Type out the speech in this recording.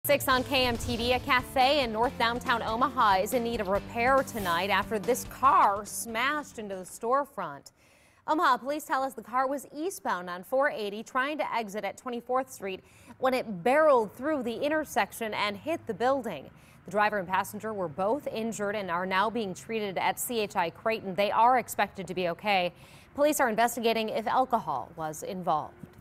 6 on KMTV, a cafe in North Downtown Omaha is in need of repair tonight after this car smashed into the storefront. Omaha police tell us the car was eastbound on 480 trying to exit at 24th Street when it barreled through the intersection and hit the building. The driver and passenger were both injured and are now being treated at CHI Creighton. They are expected to be okay. Police are investigating if alcohol was involved.